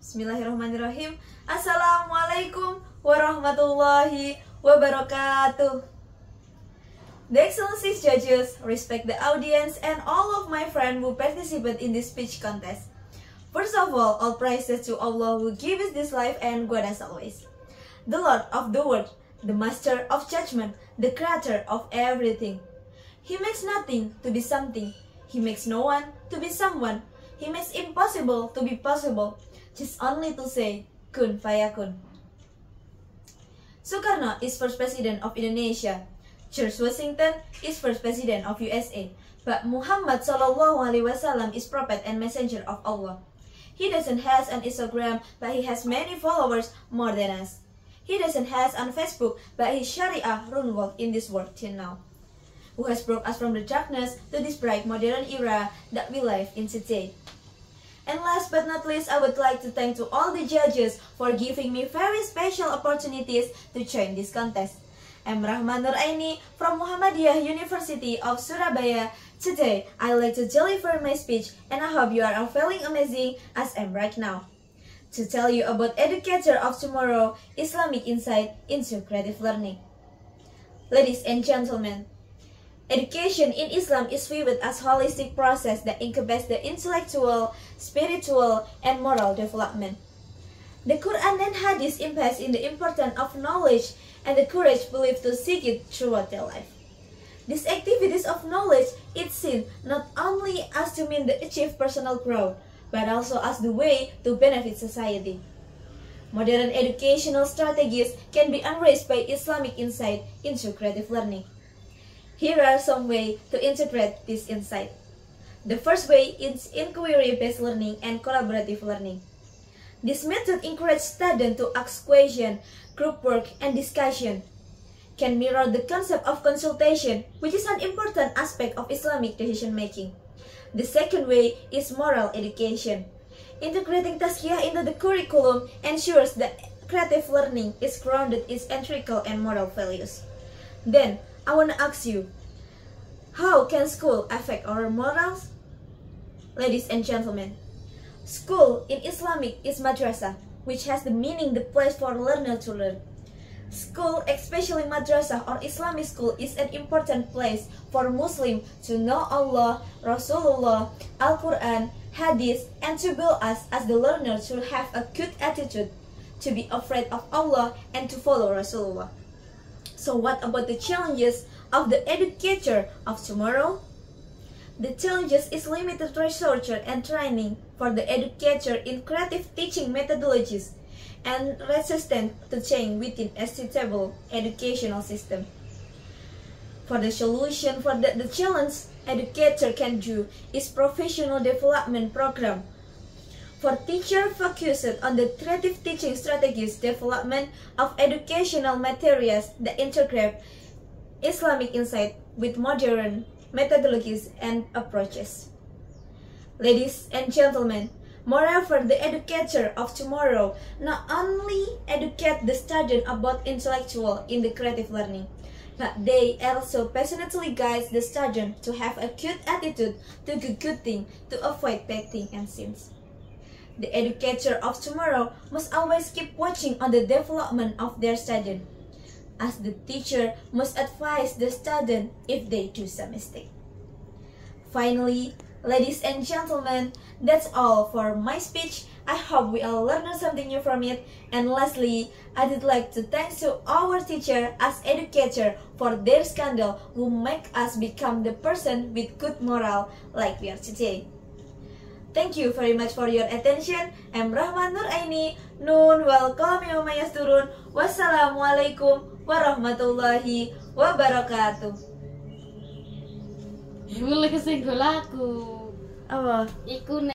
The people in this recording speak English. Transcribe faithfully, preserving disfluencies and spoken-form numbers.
Bismillahirrahmanirrahim. Assalamualaikum warahmatullahi wabarakatuh. The Excellencies judges, respect the audience and all of my friends who participate in this speech contest. First of all, all praises to Allah who gives us this life and guide us always. The Lord of the world, the Master of judgment, the Creator of everything. He makes nothing to be something. He makes no one to be someone. He makes impossible to be possible. Just only to say, kun fayakun. Sukarno is first president of Indonesia. George Washington is first president of U S A. But Muhammad Sallallahu Alaihi Wasallam is prophet and messenger of Allah. He doesn't has an Instagram, but he has many followers more than us. He doesn't has on Facebook, but his Sharia rule work in this world till now. Who has brought us from the darkness to this bright modern era that we live in today. And last but not least, I would like to thank to all the judges for giving me very special opportunities to join this contest. I'm Rahma Nur Aini from Muhammadiyah University of Surabaya. Today, I'd like to deliver my speech and I hope you are all feeling amazing as I'm right now. To tell you about Educator of Tomorrow, Islamic Insight into Creative Learning. Ladies and gentlemen, education in Islam is viewed as a holistic process that incubates the intellectual, spiritual, and moral development. The Quran and Hadith emphasize in the importance of knowledge and the courage believed to seek it throughout their life. These activities of knowledge is seen not only as to mean to achieve personal growth, but also as the way to benefit society. Modern educational strategies can be unraised by Islamic insight into creative learning. Here are some ways to interpret this insight. The first way is inquiry-based learning and collaborative learning. This method encourages students to ask questions, group work, and discussion. Can mirror the concept of consultation, which is an important aspect of Islamic decision-making. The second way is moral education. Integrating tazkiyah into the curriculum ensures that creative learning is grounded in ethical and moral values. Then, I want to ask you, how can school affect our morals? Ladies and gentlemen, school in Islamic is madrasah, which has the meaning the place for learner to learn. School, especially madrasah or Islamic school, is an important place for Muslims to know Allah, Rasulullah, Al-Quran, Hadith, and to build us as the learner to have a good attitude, to be afraid of Allah, and to follow Rasulullah. So what about the challenges of the educator of tomorrow? The challenges is limited researcher and training for the educator in creative teaching methodologies and resistant to change within a suitable educational system. For the solution for the, the challenge educator can do is professional development program. For teacher focused on the creative teaching strategies, development of educational materials that integrate Islamic insight with modern methodologies and approaches. Ladies and gentlemen, moreover, the educator of tomorrow not only educate the student about intellectual in the creative learning, but they also passionately guide the student to have a good attitude to do good thing, to avoid bad thing and sins. The educator of tomorrow must always keep watching on the development of their student, as the teacher must advise the student if they do some mistake. Finally, ladies and gentlemen, that's all for my speech. I hope we all learned something new from it. And lastly, I would like to thank to our teacher as educator for their scandal who make us become the person with good moral like we are today. Thank you very much for your attention. I'm Rahma Nur Aini. Nun wal qalami wa ma yasturun. Wassalamualaikum warahmatullahi wabarakatuh. Boleh kesenggola aku. Apa? Iku